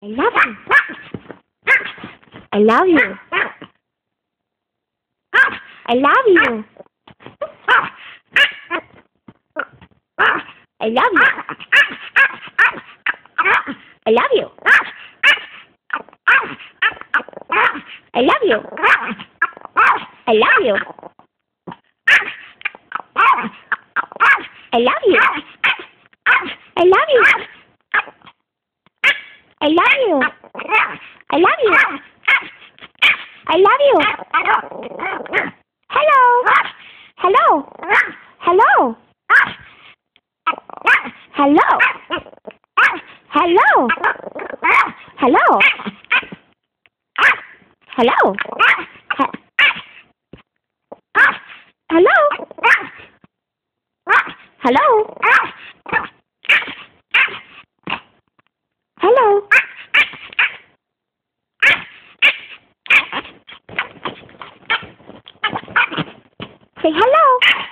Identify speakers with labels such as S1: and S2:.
S1: I love you. I love you. I love you. I love you. I love you. I love you. I love you. I love you. I love you. I love you. I love you. I love you. Hello. Hello. Hello. Hello. Hello. Hello. Hello. Hello. Hello. Hello. Say hello.